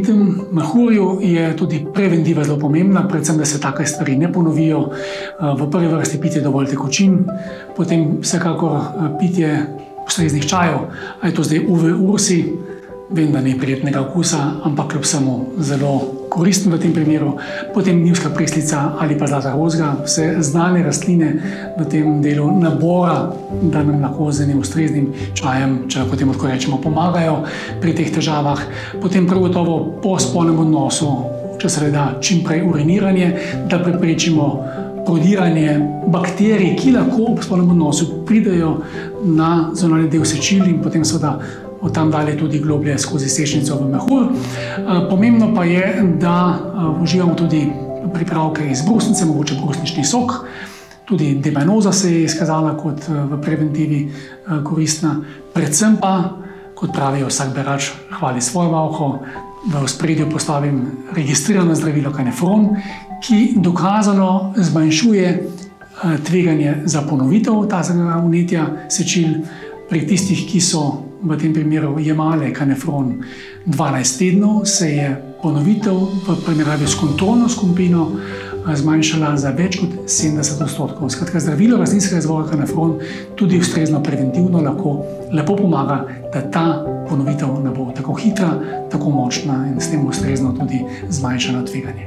tem mehurju je tudi preventiva zelo pomembna, predvsem, da se take stvari ne ponovijo. V prvi vrsti pitje dovolj tekočin, potem vsekakor pitje ustreznih čajev, a je to zdaj UV Ursi, vem, da ni prijetnega okusa, ampak kljub vsemu zelo koristen v tem primeru. Potem njivska preslica ali pa zlata rozga, vse znane rastline v tem delu nabora, da nam lahko z enim ustreznim čajem, če lahko temu tako rečemo, pomagajo pri teh težavah. Potem prav gotovo po spolnem odnosu, če se le da, čim prej uriniranje, da preprečimo prodiranje bakterij, ki lahko ob spolnem odnosu pridejo na zunanji del sečil in potem seveda od tam dalje tudi globlje skozi sečnico v mehur. Pomembno pa je, da uživamo tudi pripravke iz brusnice, mogoče brusnični sok. Tudi D-vitaminoza se je izkazala kot v preventivi koristna. Predvsem pa, kot pravijo, vsak berač hvali svojo malho, v ospredju postavim registrirano zdravilo kanefron, ki dokazano zmanjšuje tveganje za ponovitev tazega vnetja sečil pri tistih, ki so v tem primeru jemale kanefron 12 tednov, se je ponovitev v primerjavi s kontrolno skupino zmanjšala za več kot 70%. Skratka, zdravilo rastlinskega izvora kanefron tudi ustrezno preventivno lahko lepo pomaga, da ta ponovitev ne bo tako hitra, tako močna in s tem ustrezno tudi zmanjšano tveganje.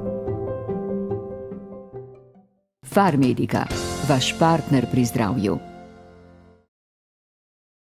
Farmedica, vaš partner pri zdravju.